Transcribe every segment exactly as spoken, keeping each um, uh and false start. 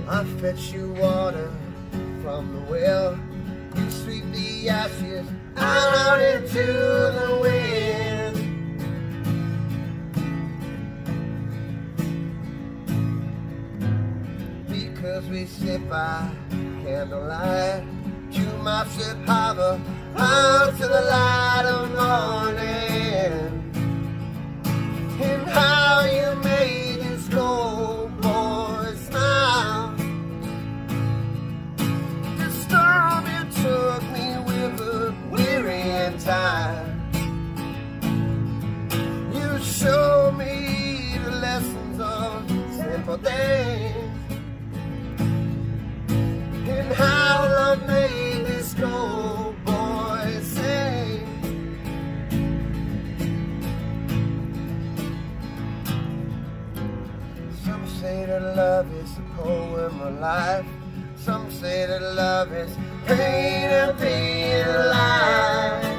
I fetch you water from the well. You sweep the ashes out into the wind. Because we sit by candlelight, you might sit harbor out to the light of morning. And how you made this old boy smile. The storm you took me with a weary and tired. You showed me the lessons of simple things. And how love made this old boy sing. Some say that love is the poem of life. Some say that love is pain and being alive.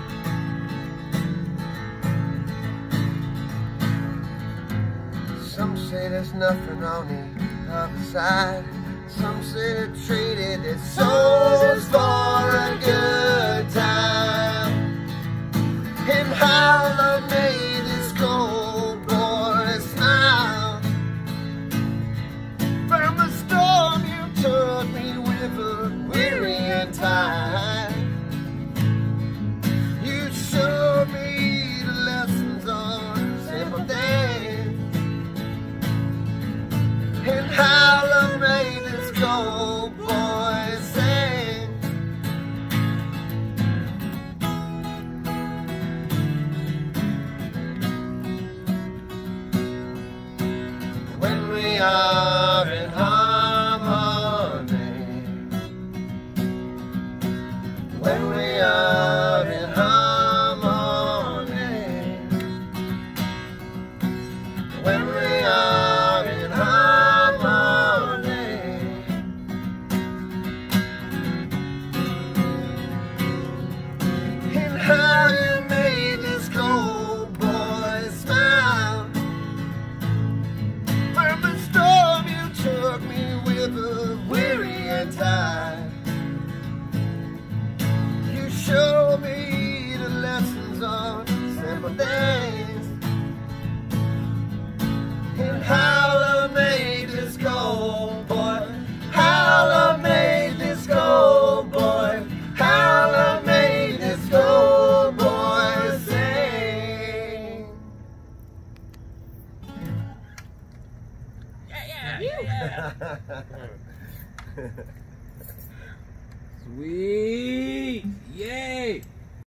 Some say there's nothing on the other side. Some say they traded their souls for a good time. And how love made this old boy smile. From the storm you took me with a weary and tired. You showed me the lessons of simple things. And how love made this old boy sing. When we are in harmony, when we are in harmony, when we are in harmony. And how you made this old boy smile. From the storm you took me with a weary and tired. You showed me the lessons of simple things. And how love made this old boy. How love made this old boy. How love made this old boy sing. Yeah, yeah, yeah. Sweet. Yay.